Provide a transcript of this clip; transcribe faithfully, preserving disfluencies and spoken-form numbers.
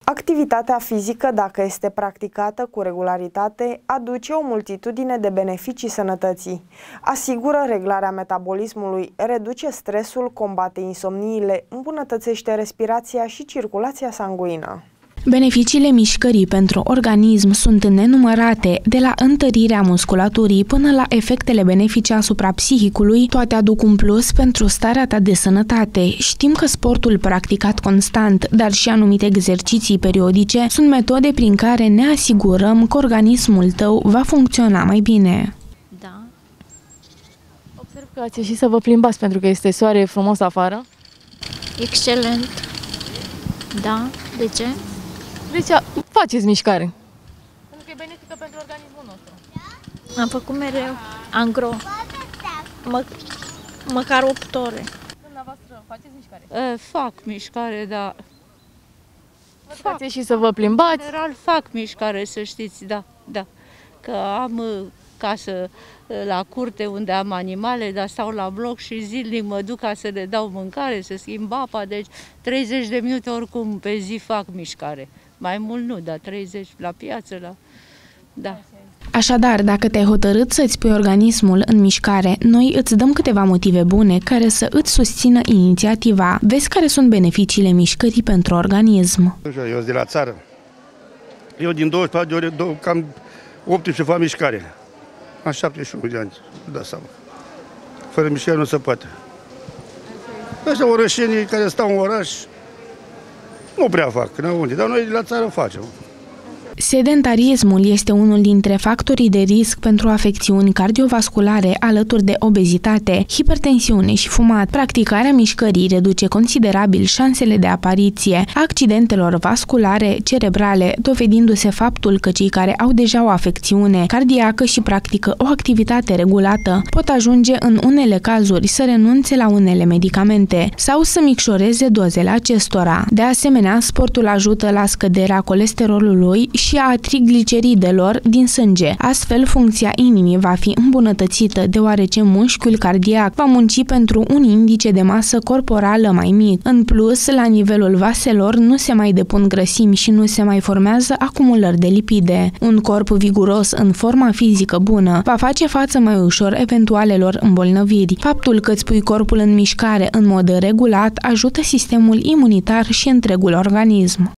Activitatea fizică, dacă este practicată cu regularitate, aduce o multitudine de beneficii sănătății. Asigură reglarea metabolismului, reduce stresul, combate insomniile, îmbunătățește respirația și circulația sanguină. Beneficiile mișcării pentru organism sunt nenumărate, de la întărirea musculaturii până la efectele benefice asupra psihicului, toate aduc un plus pentru starea ta de sănătate. Știm că sportul practicat constant, dar și anumite exerciții periodice, sunt metode prin care ne asigurăm că organismul tău va funcționa mai bine. Da. Observ că ați ieșit să vă plimbați pentru că este soare frumos afară. Excelent. Da. De ce? Deci faceți mișcare. Pentru că e benefică pentru organismul nostru. Am făcut mereu, angro, mă, măcar opt ore. Dumneavoastră faceți mișcare? E, fac mișcare, dar... Fac. Ați și să vă plimbați? În general fac mișcare, să știți, da, da. Că am casă la curte unde am animale, dar stau la bloc și zilnic mă duc ca să le dau mâncare, să schimb apa, deci treizeci de minute oricum pe zi fac mișcare. Mai mult nu, dar treizeci la piață, la... da. Așadar, dacă te-ai hotărât să-ți pui organismul în mișcare, noi îți dăm câteva motive bune care să îți susțină inițiativa. Vezi care sunt beneficiile mișcării pentru organism. Eu sunt de la țară. Eu din douăzeci și patru de ore, cam optsprezece fac mișcare. Am șaptezeci și unu de ani, da seama. Fără mișcare nu se poate. Ăștia orășenii care stau în oraș, nu prea fac, unde, dar noi de la țară facem. Sedentarismul este unul dintre factorii de risc pentru afecțiuni cardiovasculare alături de obezitate, hipertensiune și fumat. Practicarea mișcării reduce considerabil șansele de apariție a accidentelor vasculare cerebrale, dovedindu-se faptul că cei care au deja o afecțiune cardiacă și practică o activitate regulată pot ajunge în unele cazuri să renunțe la unele medicamente sau să micșoreze dozele acestora. De asemenea, sportul ajută la scăderea colesterolului și a trigliceridelor din sânge. Astfel, funcția inimii va fi îmbunătățită, deoarece mușchiul cardiac va munci pentru un indice de masă corporală mai mic. În plus, la nivelul vaselor nu se mai depun grăsimi și nu se mai formează acumulări de lipide. Un corp viguros în forma fizică bună va face față mai ușor eventualelor îmbolnăviri. Faptul că îți pui corpul în mișcare în mod regulat ajută sistemul imunitar și întregul organism.